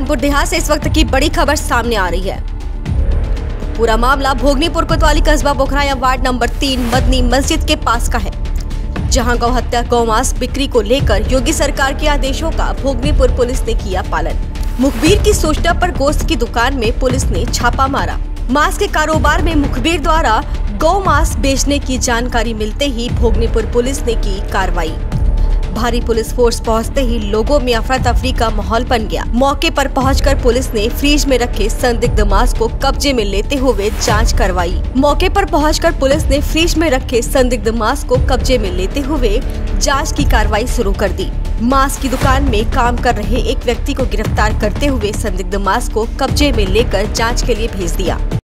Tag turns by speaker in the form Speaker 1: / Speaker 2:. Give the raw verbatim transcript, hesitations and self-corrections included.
Speaker 1: कानपुर देहात से इस वक्त की बड़ी खबर सामने आ रही है। पूरा मामला भोगनीपुर कोतवाली कस्बा बोखराया वार्ड नंबर तीन मदनी मस्जिद के पास का है, जहां गौ हत्या गौमांस बिक्री को लेकर योगी सरकार के आदेशों का भोगनीपुर पुलिस ने किया पालन। मुखबिर की सूचना पर गोश्त की दुकान में पुलिस ने छापा मारा। मांस के कारोबार में मुखबिर द्वारा गौ मांस बेचने की जानकारी मिलते ही भोगनीपुर पुलिस ने की कार्रवाई। भारी पुलिस फोर्स पहुंचते ही लोगों में अफरा तफरी का माहौल बन गया। मौके पर पहुंचकर पुलिस ने फ्रिज में रखे संदिग्ध मांस को कब्जे में लेते हुए जांच करवाई। मौके पर पहुंचकर पुलिस ने फ्रिज में रखे संदिग्ध मांस को कब्जे में लेते हुए जांच की कार्रवाई शुरू कर दी। मांस की दुकान में काम कर रहे एक व्यक्ति को गिरफ्तार करते हुए संदिग्ध मांस को कब्जे में लेकर जाँच के लिए भेज दिया।